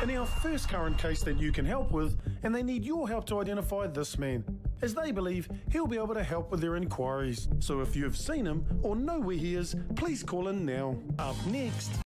in our first current case that you can help with, and they need your help to identify this man, as they believe he'll be able to help with their inquiries. So if you have seen him or know where he is, please call in now. Up next,